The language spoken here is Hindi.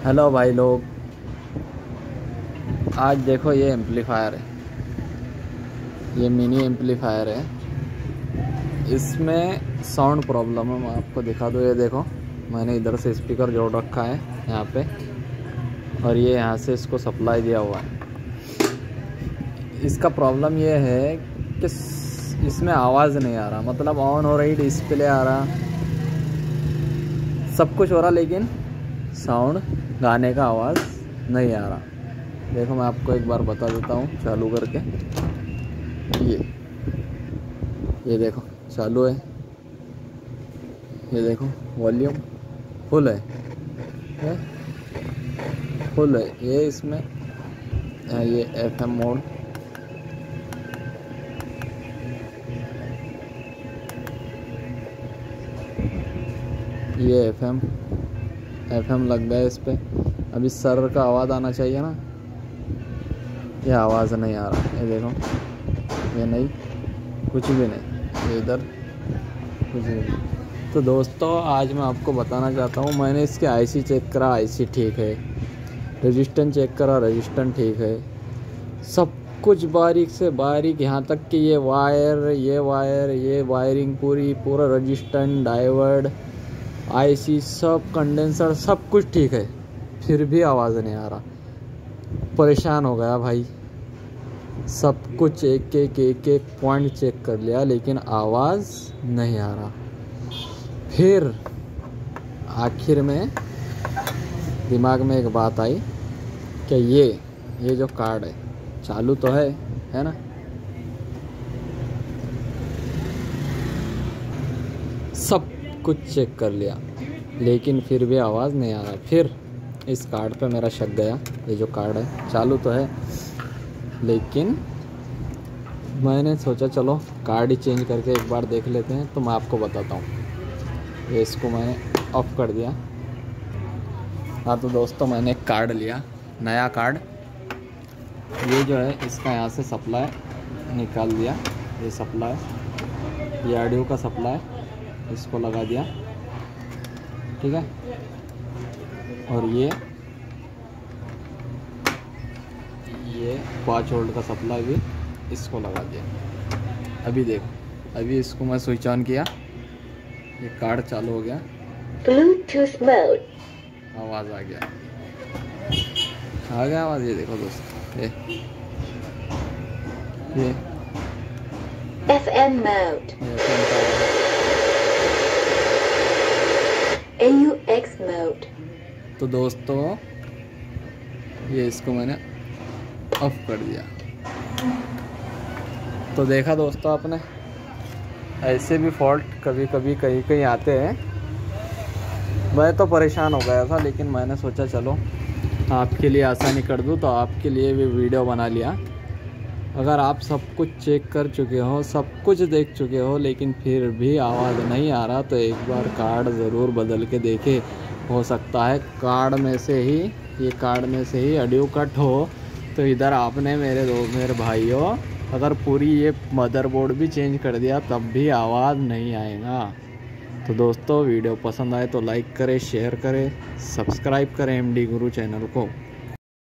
हेलो भाई लोग, आज देखो ये एम्पलीफायर है, ये मिनी एम्पलीफायर है। इसमें साउंड प्रॉब्लम है, मैं आपको दिखा दूँ। ये देखो, मैंने इधर से स्पीकर जोड़ रखा है यहाँ पे, और ये यहाँ से इसको सप्लाई दिया हुआ है। इसका प्रॉब्लम ये है कि इसमें आवाज़ नहीं आ रहा, मतलब ऑन हो रही, डिस्प्ले आ रहा, सब कुछ हो रहा, लेकिन साउंड, गाने का आवाज़ नहीं आ रहा। देखो मैं आपको एक बार बता देता हूँ चालू करके। ये देखो चालू है, ये देखो वॉल्यूम फुल है, फुल है। ये इसमें ये एफएम मोड, ये एफएम लग गया इस पर। अभी सर का आवाज़ आना चाहिए ना, ये आवाज़ नहीं आ रहा। ये देखो, ये नहीं, कुछ भी नहीं, ये इधर कुछ भी नहीं। तो दोस्तों, आज मैं आपको बताना चाहता हूँ, मैंने इसके आईसी चेक करा, आईसी ठीक है, रेजिस्टेंस चेक करा, रेजिस्टेंस ठीक है, सब कुछ बारीक से बारीक, यहाँ तक कि ये वायरिंग पूरा रेजिस्टेंस, डायोड, आईसी, सब कंडेंसर, सब कुछ ठीक है, फिर भी आवाज़ नहीं आ रहा। परेशान हो गया भाई, सब कुछ एक एक पॉइंट चेक कर लिया, लेकिन आवाज़ नहीं आ रहा। फिर आखिर में दिमाग में एक बात आई कि ये जो कार्ड है चालू तो है ना, सब कुछ चेक कर लिया, लेकिन फिर भी आवाज़ नहीं आ रहा। फिर इस कार्ड पे मेरा शक गया, ये जो कार्ड है चालू तो है, लेकिन मैंने सोचा चलो कार्ड ही चेंज करके एक बार देख लेते हैं। तो मैं आपको बताता हूँ, ये इसको मैंने ऑफ कर दिया। हाँ तो दोस्तों, मैंने एक कार्ड लिया, नया कार्ड। ये जो है इसका यहाँ से सप्लाई निकाल दिया, ये सप्लाई, ये ऑडियो का सप्लाई, इसको लगा दिया, ठीक है। और ये 5 वोल्ट का सप्लाई भी इसको लगा दिया। अभी देखो, अभी इसको मैं स्विच ऑन किया, ये कार्ड चालू हो गया, ब्लूटूथ मोड, आवाज़ आ गया आवाज़। ये देखो दोस्तों, ये FM मोड, AUX मोड। तो दोस्तों, ये इसको मैंने ऑफ कर दिया। तो देखा दोस्तों आपने, ऐसे भी फॉल्ट कभी कभी कहीं आते हैं। मैं तो परेशान हो गया था, लेकिन मैंने सोचा चलो आपके लिए आसानी कर दूं, तो आपके लिए भी वीडियो बना लिया। अगर आप सब कुछ चेक कर चुके हो, सब कुछ देख चुके हो, लेकिन फिर भी आवाज़ नहीं आ रहा, तो एक बार कार्ड ज़रूर बदल के देखे। हो सकता है कार्ड में से ही ऑडियो कट हो। तो इधर आपने मेरे भाइयों, अगर पूरी ये मदरबोर्ड भी चेंज कर दिया तब भी आवाज़ नहीं आएगा। तो दोस्तों, वीडियो पसंद आए तो लाइक करें, शेयर करें, सब्सक्राइब करें MD गुरु चैनल को।